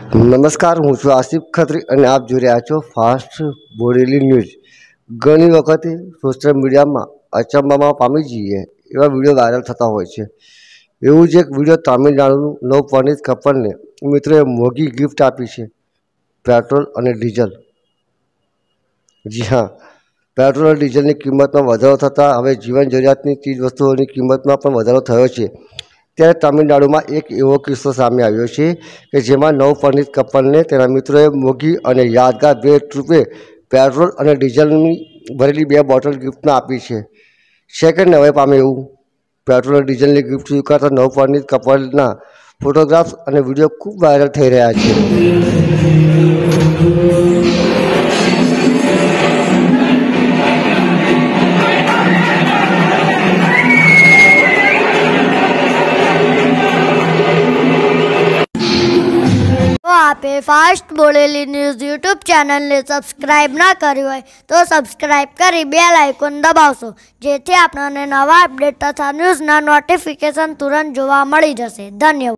નમસ્કાર, હું છું આસિફ ખત્રી અને આપ જોઈ રહ્યા છો ફાસ્ટ બોડેલી ન્યૂઝ। ઘણી વખતે સોશિયલ મીડિયામાં અચંબામાં પામી જઈએ એવા વિડીયો વાયરલ થતા હોય છે। એવું જ એક વિડીયો તામિલનાડુનું નવપરિણીત કપલને મિત્રોએ મોંઘી ગિફ્ટ આપી છે, પેટ્રોલ અને ડીઝલ। જી હા, પેટ્રોલ અને ડીઝલની કિંમતમાં વધારો થતાં હવે જીવન જરૂરિયાતની ચીજ વસ્તુઓની કિંમતમાં પણ વધારો થયો છે। ત્યારે તામિલનાડુમાં એક એવો કિસ્સો સામે આવ્યો છે કે જેમાં નવપરિણીત કપલને તેના મિત્રોએ મોંઘી અને યાદગાર ભેટ રૂપે પેટ્રોલ અને ડીઝલની ભરેલી 2 બોટલ ગિફ્ટમાં આપી છે। સેકન્ડ નવાઈ પામે એવું પેટ્રોલ અને ડીઝલની ગિફ્ટ સ્વીકારતા નવપરિણીત કપલના ફોટોગ્રાફ્સ અને વિડીયો ખૂબ વાયરલ થઈ રહ્યા છે। तो आपे फास्ट बोलेली न्यूज़ यूट्यूब चैनल ने सब्सक्राइब ना कर्યું હોય तो सब्सक्राइब કરી बेल आइकन दबावशो, જેથી આપણને નવા અપડેટ તથા ન્યૂઝના નોટિફિકેશન તુરંત જોવા મળી જશે। ધન્યવાદ।